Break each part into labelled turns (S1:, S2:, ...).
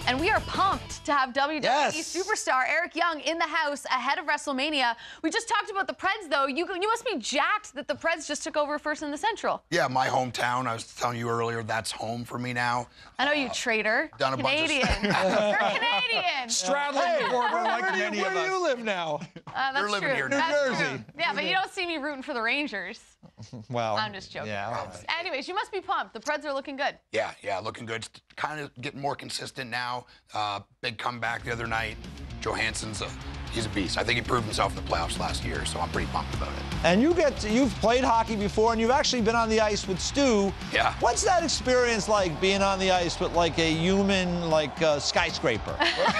S1: And we are pumped to have WWE superstar Eric Young in the house ahead of WrestleMania. We just talked about the Preds, though. You must be jacked that the Preds just took over first in the Central.
S2: Yeah, my hometown. I was telling you earlier, that's home for me now.
S1: I know you traitor.
S2: Done a
S1: Canadian.
S2: bunch of
S1: You're Canadian.
S3: Straddling the border like many of us. Where do you live now?
S1: That's
S2: You're living
S1: true.
S2: here,
S3: New
S1: That's
S3: Jersey.
S1: true. Yeah, but you don't see me rooting for the Rangers.
S3: Well,
S1: I'm just joking.
S3: Yeah, all right.
S1: Anyways, you must be pumped. The Preds are looking good.
S2: Yeah, looking good. Kind of getting more consistent now. Big comeback the other night. Johansson's he's a beast. I think he proved himself in the playoffs last year, so I'm pretty pumped about it.
S4: And you've played hockey before, and you've actually been on the ice with Stu.
S2: Yeah.
S4: What's that experience like, being on the ice with like a human, like skyscraper?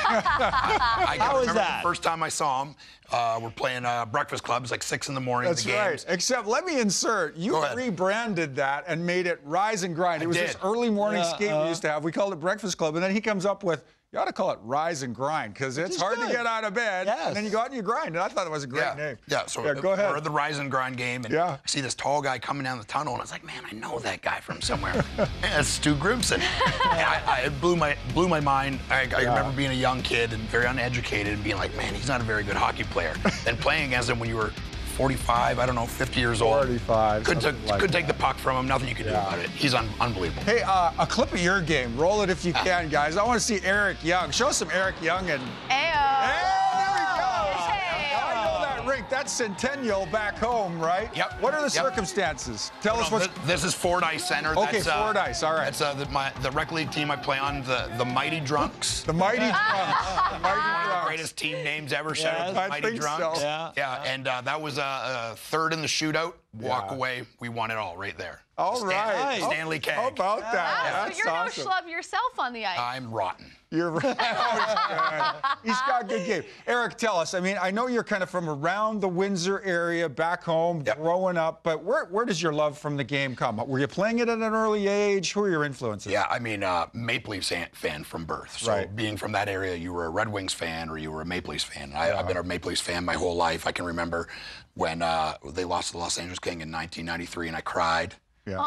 S2: How
S4: is that?
S2: The first time I saw him, we're playing Breakfast Club. It's like 6 in the morning.
S3: That's
S2: the games.
S3: right. Except, let me insert, you rebranded that and made it Rise and Grind. It was this early morning skate we used to have. We called it Breakfast Club, and then he comes up with, you ought to call it Rise and Grind, because it's hard to get out of bed, and then you go out and you grind. And I thought it was a great name.
S2: Yeah, so
S3: go ahead.
S2: We're at the Rise and Grind game, and I see this tall guy coming down the tunnel, and I was like, man, I know that guy from somewhere. And it's Stu Grimson. And it blew my mind. I remember being a young kid and very uneducated and being like, man, he's not a very good hockey player. Then playing against him when you were 45, I don't know, 50 years old.
S3: 45.
S2: Couldn't take the puck from him. Nothing you could do about it. He's unbelievable.
S3: Hey, a clip of your game. Roll it if you can, guys. I want to see Eric Young. Show us some Eric Young. And
S1: Ayo.
S3: there we go. I know that rink. That's Centennial back home, right?
S2: Yep.
S3: What are the circumstances? Tell us what's...
S2: This is Fordyce Center.
S3: Okay, Fordyce. All right.
S2: That's the rec league team I play on, the Mighty Drunks.
S3: The Mighty Drunks. The Mighty
S2: One of the
S3: Drunks.
S2: greatest team names ever. Shout out to the
S3: I
S2: Mighty
S3: think
S2: Drunks.
S3: so.
S2: Yeah, and that was third in the shootout. Walk away. We won it all right there.
S3: All right.
S2: Stanley Keg.
S3: How about that?
S1: So you're no schlub yourself on the ice.
S2: I'm rotten.
S3: You're right. Oh, he's got a good game. Eric, tell us. I mean, I know you're kind of from around the Windsor area, back home, growing up, but where does your love from the game come? Were you playing it at an early age? Who are your influences?
S2: Yeah, I mean, Maple Leafs fan from birth. So being from that area, you were a Red Wings fan or you were a Maple Leafs fan. I've been a Maple Leafs fan my whole life. I can remember when they lost to the Los Angeles King in 1993, and I cried.
S3: Yeah.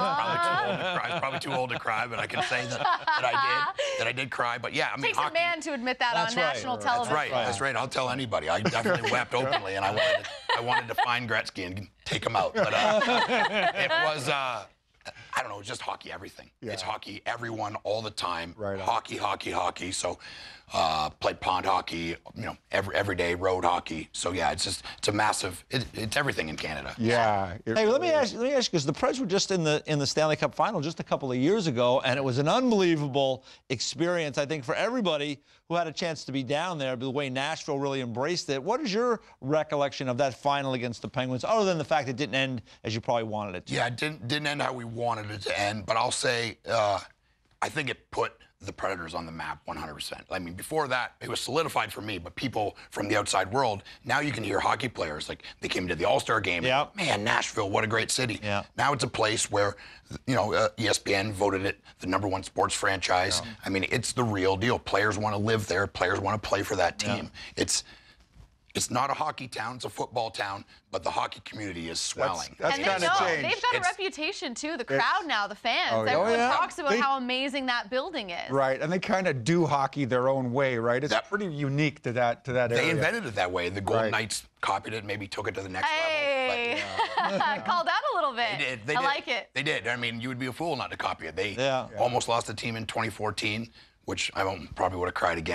S2: I was probably too old to cry, but I can say that I did cry. But yeah, I mean,
S1: Takes a man to admit that on national television.
S2: That's right. I'll tell anybody. I definitely wept openly, and I wanted to find Gretzky and take him out. But it was. I don't know, just hockey, everything. Yeah. It's hockey, everyone, all the time.
S3: Right on.
S2: Hockey. So, played pond hockey, every day, road hockey. So yeah, it's a massive. It's everything in Canada.
S3: Yeah.
S4: Hey, let me ask you, because the Preds were just in the Stanley Cup final just a couple of years ago, and it was an unbelievable experience, I think, for everybody who had a chance to be down there. The way Nashville really embraced it. What is your recollection of that final against the Penguins, other than the fact it didn't end as you probably wanted it to?
S2: Yeah, it didn't end how we wanted it to end, but I'll say I think it put the Predators on the map 100%. I mean, before that, it was solidified for me, but people from the outside world, now you can hear hockey players, like they came to the All-Star game.
S4: Yeah.
S2: Man, Nashville, what a great city.
S4: Yeah.
S2: Now it's a place where, ESPN voted it the #1 sports franchise. Yeah. I mean, it's the real deal. Players want to live there. Players want to play for that team. Yeah. It's not a hockey town, it's a football town, but the hockey community is swelling.
S3: That's kind of changed.
S1: They've got a reputation, too, the crowd now, the fans. Everyone talks about how amazing that building is.
S3: Right, and they kind of do hockey their own way, right? It's pretty unique to that area.
S2: They invented it that way. The Golden Knights copied it, maybe took it to the next level. But,
S1: called out a little bit.
S2: They did.
S1: I like it.
S2: They did. I mean, you would be a fool not to copy it. They almost lost the team in 2014. Which I probably would have cried again.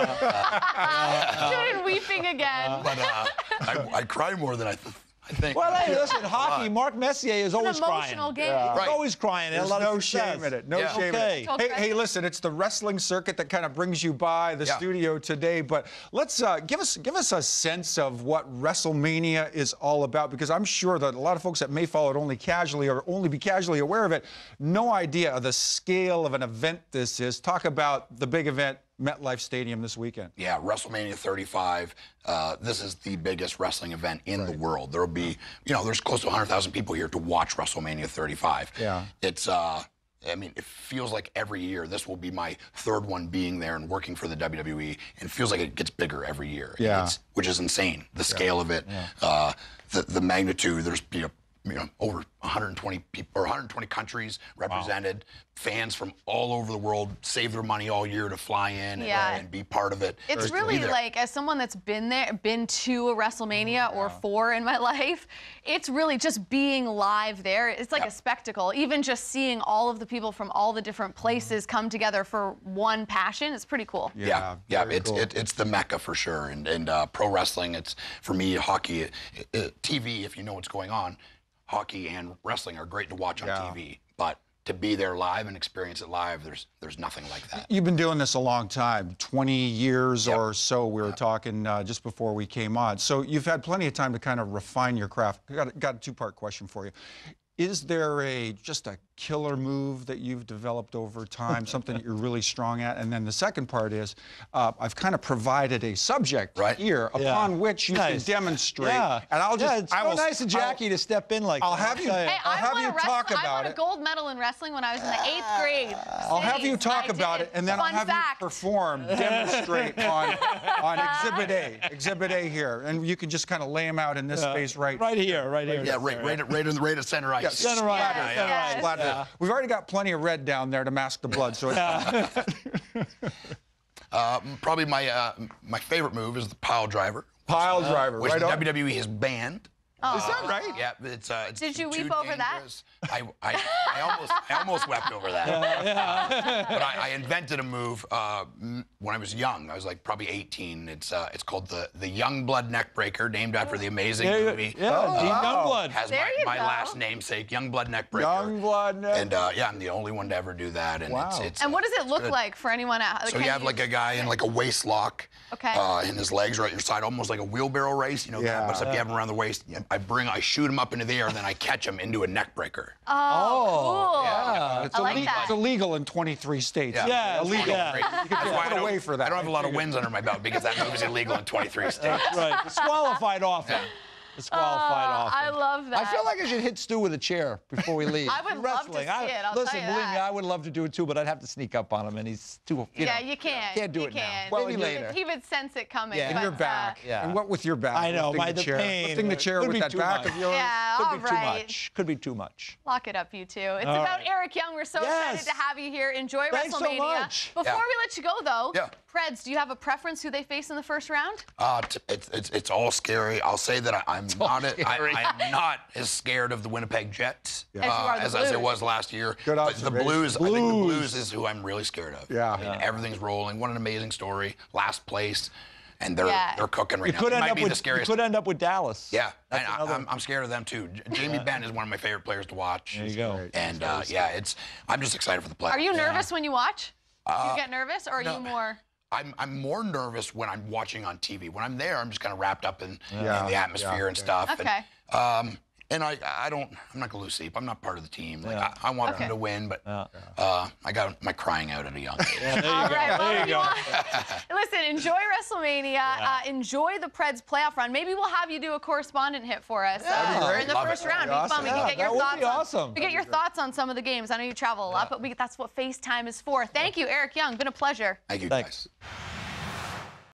S1: Doing weeping again.
S2: But I cry more than I think.
S4: Well, hey, listen, hockey, Mark Messier is always crying.
S1: It's an emotional game.
S4: Yeah. He's always crying.
S3: There's no shame in it. No shame in it. Hey, listen, it's the wrestling circuit that kind of brings you by the studio today, but let's give us a sense of what WrestleMania is all about, because I'm sure that a lot of folks that may follow it only casually or only be casually aware of it, no idea of the scale of an event this is. Talk about the big event, MetLife Stadium this weekend.
S2: Yeah, WrestleMania 35. This is the biggest wrestling event in the world. There'll be, there's close to 100,000 people here to watch WrestleMania 35.
S3: Yeah.
S2: It's, I mean, it feels like every year this will be my third one being there and working for the WWE, and it feels like it gets bigger every year.
S3: Yeah.
S2: Which is insane. The scale of it, the magnitude. There's over 120 people or 120 countries represented. Wow. Fans from all over the world save their money all year to fly in and be part of it.
S1: It's really like, as someone that's been to a WrestleMania or 4 in my life, it's really just being live there. It's like a spectacle. Even just seeing all of the people from all the different places come together for one passion, it's pretty cool.
S2: Yeah. It's the Mecca for sure. And pro wrestling, it's, for me, hockey, TV, if you know what's going on, hockey and wrestling are great to watch on TV, but to be there live and experience it live, there's nothing like that.
S3: You've been doing this a long time, 20 years or so. We were talking just before we came on. So you've had plenty of time to kind of refine your craft. Got a two-part question for you. Is there just a killer move that you've developed over time, something that you're really strong at? And then the second part is, I've kind of provided a subject here upon which you can demonstrate. And I'll just,
S4: it's so nice of Jackie to step in like that.
S3: I'll have you talk about it.
S1: I won a gold medal in wrestling when I was in the 8th grade.
S3: I'll have you talk about it, and then I'll have you perform, demonstrate on Exhibit A here, and you can just kind of lay them out in this space right here.
S2: Yeah, right in center ice.
S4: Center ice.
S3: Yeah. We've already got plenty of red down there to mask the blood, so it's
S2: probably my favorite move is the pile driver.
S3: Pile driver,
S2: which
S3: right
S2: the
S3: on.
S2: WWE has banned.
S3: Is that right?
S2: Yeah, it's
S1: Did you weep over
S2: dangerous. I almost wept over that. But I invented a move when I was young. I was like probably 18. It's called the Young Blood Neck Breaker, named after the amazing movie.
S4: Youngblood
S2: has my last namesake, Young Blood Neck Breaker.
S3: Young Blood Neck.
S2: And I'm the only one to ever do that. And it's
S1: and what does it look like for anyone out?
S2: So you have like a guy in like a waist lock.
S1: Okay.
S2: And his legs are at your side, almost like a wheelbarrow race, but except you have him around the waist. I shoot him up into the air, and then I catch him into a neck breaker.
S1: Oh, cool.
S3: Yeah.
S1: I like that.
S3: It's illegal in 23 states.
S4: Yeah,
S3: illegal.
S2: Yeah.
S3: You can get away for that.
S2: I don't have a lot of wins under my belt because that move is illegal in 23 states.
S4: Right. Disqualified often. Disqualified often.
S1: I love that.
S4: I feel like I should hit Stu with a chair before we leave.
S1: I would love to see it. I'll
S4: Listen,
S1: tell you
S4: believe me, I would love to do it too, but I'd have to sneak up on him, and he's too. You
S1: can't.
S4: Can't do it now.
S3: Well,
S4: maybe later.
S1: He would sense it coming.
S3: And your back. And what with your back?
S4: I know.
S3: The chair. Lifting the chair with that back of yours.
S1: Yeah,
S4: Could be too much. Could be too much.
S1: Lock it up, you two. It's about Eric Young. We're so excited to have you here. Enjoy
S4: Thanks
S1: WrestleMania.
S4: so much.
S1: Before we let you go, though, Preds, do you have a preference who they face in the first round?
S2: It's all scary. I'll say that I'm not as scared of the Winnipeg Jets as I was last year. But the Blues, I think the Blues is who I'm really scared of.
S3: Yeah.
S2: I mean, everything's rolling. What an amazing story. Last place. And they're cooking right now.
S4: You could end up with Dallas.
S2: Yeah, I'm scared of them too. Jamie Benn is one of my favorite players to watch.
S4: There you go.
S2: And I'm just excited for the playoffs.
S1: Are you nervous when you watch? Do you get nervous, or are you more?
S2: I'm more nervous when I'm watching on TV. When I'm there, I'm just kind of wrapped up in the atmosphere and stuff.
S1: Okay.
S2: And I'm not gonna lose sleep. I'm not part of the team. Like I want them to win, but I got my crying out at a young age.
S1: There you go. Listen, enjoy WrestleMania. Enjoy the Preds playoff run. Maybe we'll have you do a correspondent hit for us in the first round. Be fun. We can get your thoughts. We get your thoughts on some of the games. I know you travel a lot, but that's what FaceTime is for. Thank you, Eric Young. Been a pleasure.
S2: Thank you, guys.